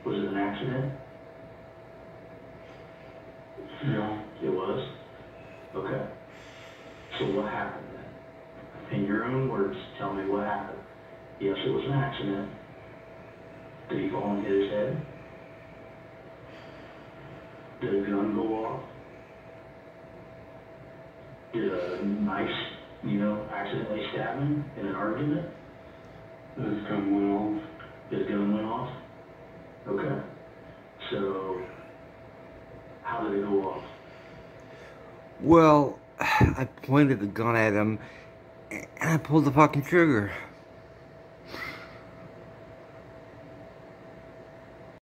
Was it an accident? Yeah. It was? Okay. So what happened then? In your own words, tell me what happened. Yes, it was an accident. Did he fall and hit his head? Did a gun go off? Did a knife, accidentally stab him in an argument? His gun went off. His gun went off? Okay. So, how did it go off? Well, I pointed the gun at him, and I pulled the fucking trigger.